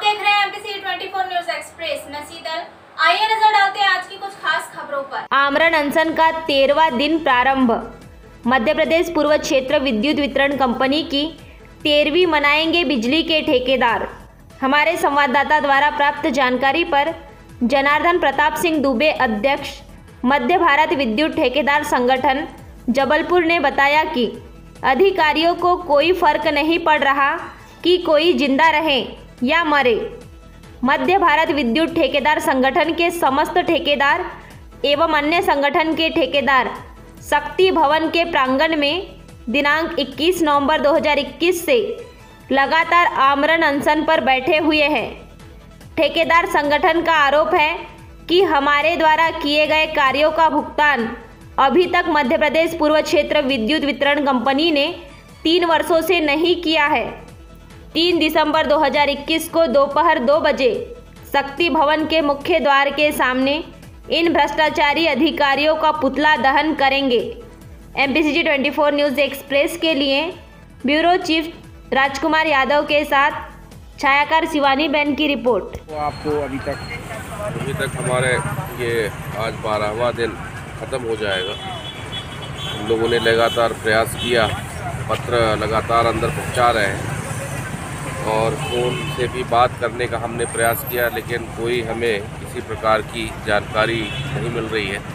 देख रहे हैं एमपीसी 24 न्यूज एक्सप्रेस। मैं शीतल, आइए नजर डालते हैं आज की कुछ खास खबरों पर। आमरण अनशन का 13वां दिन प्रारंभ। मध्य प्रदेश पूर्व क्षेत्र विद्युत वितरण कंपनी की 13वीं मनाएंगे बिजली के ठेकेदार। हमारे संवाददाता द्वारा प्राप्त जानकारी पर जनार्दन प्रताप सिंह दुबे, अध्यक्ष मध्य भारत विद्युत ठेकेदार संगठन जबलपुर, ने बताया कि अधिकारियों को कोई फर्क नहीं पड़ रहा कि कोई जिंदा रहे या मरे। मध्य भारत विद्युत ठेकेदार संगठन के समस्त ठेकेदार एवं अन्य संगठन के ठेकेदार शक्ति भवन के प्रांगण में दिनांक 21 नवंबर 2021 से लगातार आमरण अनशन पर बैठे हुए हैं। ठेकेदार संगठन का आरोप है कि हमारे द्वारा किए गए कार्यों का भुगतान अभी तक मध्य प्रदेश पूर्व क्षेत्र विद्युत वितरण कंपनी ने 3 वर्षों से नहीं किया है। 3 दिसंबर 2021 को दोपहर 2 बजे शक्ति भवन के मुख्य द्वार के सामने इन भ्रष्टाचारी अधिकारियों का पुतला दहन करेंगे। एमपीसी 24 न्यूज एक्सप्रेस के लिए ब्यूरो चीफ राजकुमार यादव के साथ छायाकार शिवानी बहन की रिपोर्ट। तो आपको अभी तक हमारे ये आज 12वां दिन ख़त्म हो जाएगा। हम लोगों ने लगातार प्रयास किया, पत्र लगातार अंदर पहुंचा रहे हैं और फ़ोन से भी बात करने का हमने प्रयास किया, लेकिन कोई हमें किसी प्रकार की जानकारी नहीं मिल रही है।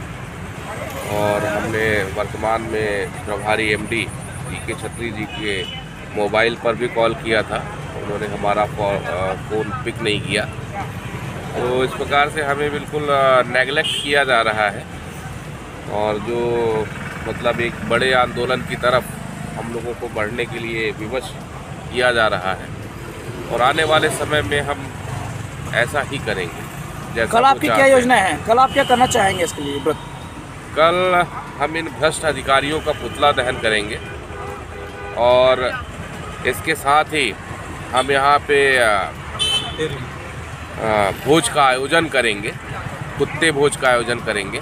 और हमने वर्तमान में प्रभारी एमडी के छत्री जी के मोबाइल पर भी कॉल किया था, उन्होंने हमारा फ़ोन पिक नहीं किया। तो इस प्रकार से हमें बिल्कुल नेगलेक्ट किया जा रहा है और जो मतलब एक बड़े आंदोलन की तरफ हम लोगों को बढ़ने के लिए विवश किया जा रहा है और आने वाले समय में हम ऐसा ही करेंगे। जैसा कल आपकी क्या योजना है? कल आप क्या करना चाहेंगे इसके लिए? कल हम इन भ्रष्ट अधिकारियों का पुतला दहन करेंगे और इसके साथ ही हम यहाँ पे भोज का आयोजन करेंगे, कुत्ते भोज का आयोजन करेंगे।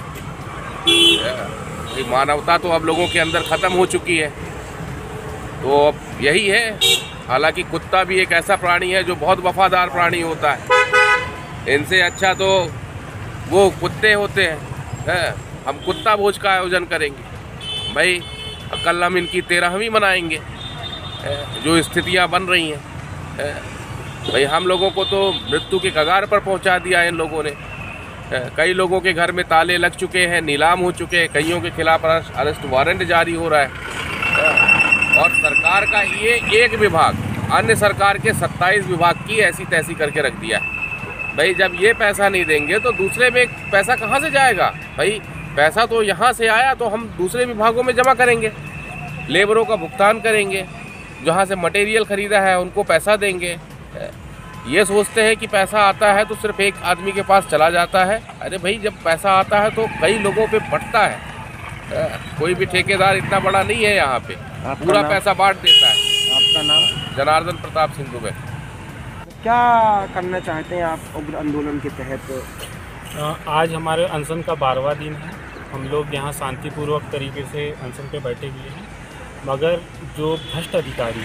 मानवता तो अब लोगों के अंदर ख़त्म हो चुकी है, तो अब यही है। हालांकि कुत्ता भी एक ऐसा प्राणी है जो बहुत वफादार प्राणी होता है, इनसे अच्छा तो वो कुत्ते होते हैं। हम कुत्ता भोज का आयोजन करेंगे भाई। कल हम इनकी 13वीं मनाएंगे। जो स्थितियां बन रही हैं भाई, हम लोगों को तो मृत्यु के कगार पर पहुंचा दिया इन लोगों ने। कई लोगों के घर में ताले लग चुके हैं, नीलाम हो चुके हैं, कईयों के खिलाफ अरेस्ट वारंट जारी हो रहा है और सरकार का ये एक विभाग अन्य सरकार के 27 विभाग की ऐसी तैसी करके रख दिया है। भाई जब ये पैसा नहीं देंगे तो दूसरे में पैसा कहाँ से जाएगा? भाई पैसा तो यहाँ से आया तो हम दूसरे विभागों में जमा करेंगे, लेबरों का भुगतान करेंगे, जहाँ से मटेरियल ख़रीदा है उनको पैसा देंगे। ये सोचते हैं कि पैसा आता है तो सिर्फ एक आदमी के पास चला जाता है। अरे भाई जब पैसा आता है तो कई लोगों पे बंटता है। कोई भी ठेकेदार इतना बड़ा नहीं है, यहाँ पे पूरा पैसा बांट देता है। आपका नाम? जनार्दन प्रताप सिंह दुबे। क्या करना चाहते हैं आप उग्र आंदोलन के तहत? आज हमारे अनशन का 12वां दिन है। हम लोग यहाँ शांतिपूर्वक तरीके से अनशन पे बैठे हुए हैं, मगर जो भ्रष्ट अधिकारी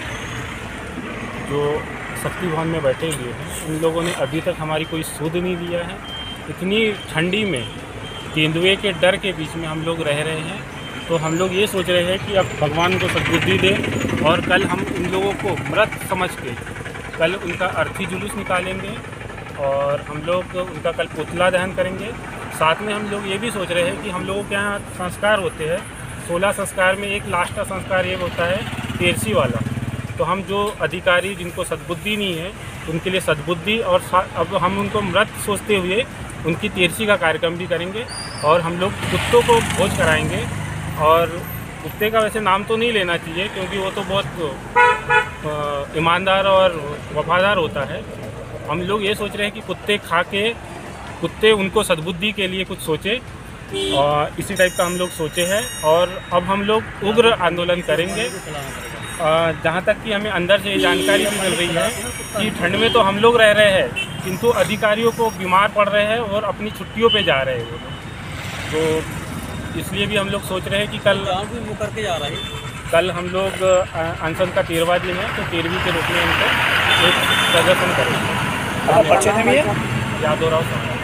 जो शक्ति भवन में बैठे हुए हैं, उन लोगों ने अभी तक हमारी कोई सुध नहीं लिया है। इतनी ठंडी में तेंदुए के डर के बीच में हम लोग रह रहे हैं, तो हम लोग ये सोच रहे हैं कि अब भगवान को सद्बुद्धि दें और कल हम उन लोगों को मृत समझ के कल उनका अर्थी जुलूस निकालेंगे और हम लोग उनका कल पुतला दहन करेंगे। साथ में हम लोग ये भी सोच रहे हैं कि हम लोगों के यहाँ संस्कार होते हैं, 16 संस्कार में एक लास्ट का संस्कार ये होता है तेरसी वाला। तो हम जो अधिकारी जिनको सद्बुद्धि नहीं है उनके लिए सद्बुद्धि और अब हम उनको मृत सोचते हुए उनकी तेरसी का कार्यक्रम भी करेंगे और हम लोग कुत्तों को भोज कराएंगे। और कुत्ते का वैसे नाम तो नहीं लेना चाहिए क्योंकि वो तो बहुत ईमानदार और वफादार होता है। हम लोग ये सोच रहे हैं कि कुत्ते खा के कुत्ते उनको सद्बुद्धि के लिए कुछ सोचे और इसी टाइप का हम लोग सोचे हैं। और अब हम लोग उग्र आंदोलन करेंगे। जहाँ तक कि हमें अंदर से ये जानकारी भी मिल रही है कि ठंड में तो हम लोग रह रहे हैं, किंतु अधिकारियों को बीमार पड़ रहे हैं और अपनी छुट्टियों पे जा रहे हैं वो लोग। तो इसलिए भी हम लोग सोच रहे हैं कि कल हम लोग अनशन का 13वां दिन है, तो 13वीं के रूप में इनको एक प्रदर्शन करेंगे। यादव राव साहब।